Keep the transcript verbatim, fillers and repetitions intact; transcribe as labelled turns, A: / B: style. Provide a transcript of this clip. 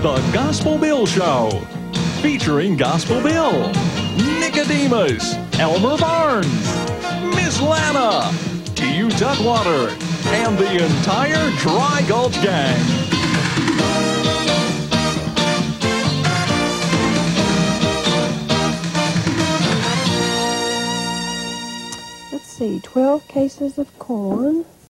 A: The Gospel Bill Show, featuring Gospel Bill, Nicodemus, Elmer Barnes, Miss Lana, T U Duckwater, and the entire Dry Gulch Gang.
B: Let's see, twelve cases of corn.